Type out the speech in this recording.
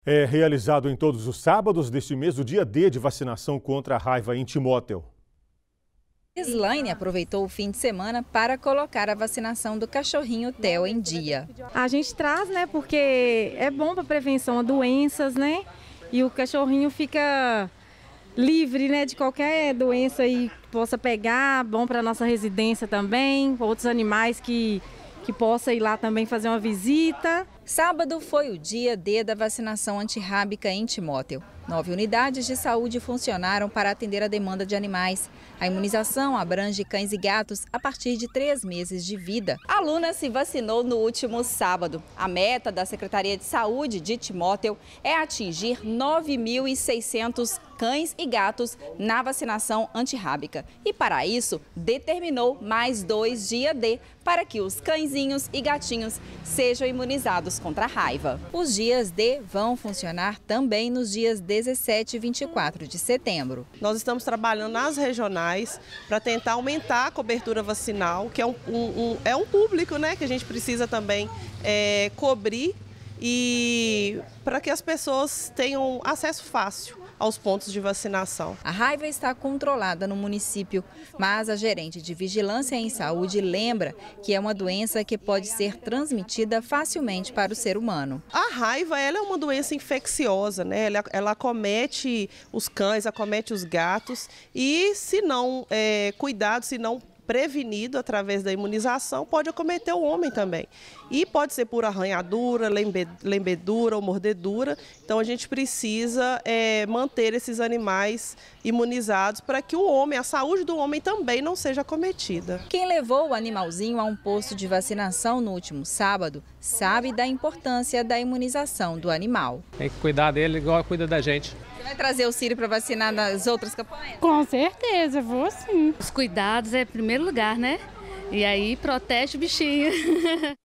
É realizado em todos os sábados deste mês o dia D de vacinação contra a raiva em Timóteo. Slaine aproveitou o fim de semana para colocar a vacinação do cachorrinho Theo em dia. A gente traz, né, porque é bom para prevenção a doenças, né? E o cachorrinho fica livre, né, de qualquer doença aí que possa pegar, bom para nossa residência também, outros animais que possa ir lá também fazer uma visita. Sábado foi o dia D da vacinação antirrábica em Timóteo. 9 unidades de saúde funcionaram para atender a demanda de animais. A imunização abrange cães e gatos a partir de 3 meses de vida. A aluna se vacinou no último sábado. A meta da Secretaria de Saúde de Timóteo é atingir 9.600 cães e gatos na vacinação antirrábica. E para isso, determinou mais 2 dias D para que os cãezinhos e gatinhos sejam imunizados contra a raiva. Os dias D vão funcionar também nos dias 17 e 24 de setembro. Nós estamos trabalhando nas regionais para tentar aumentar a cobertura vacinal, que é um público, né, que a gente precisa também cobrir, e para que as pessoas tenham acesso fácil aos pontos de vacinação. A raiva está controlada no município, mas a gerente de Vigilância em Saúde lembra que é uma doença que pode ser transmitida facilmente para o ser humano. A raiva, ela é uma doença infecciosa, né? Ela acomete os cães, acomete os gatos, e se não cuidado, se não prevenido através da imunização, pode acometer o homem também. E pode ser por arranhadura, lembedura ou mordedura. Então a gente precisa manter esses animais imunizados para que o homem, a saúde do homem também não seja acometida. Quem levou o animalzinho a um posto de vacinação no último sábado sabe da importância da imunização do animal. Tem que cuidar dele igual cuida da gente. Você vai trazer o Círio para vacinar nas outras campanhas? Com certeza, vou sim. Os cuidados é em primeiro lugar, né? E aí protege o bichinho.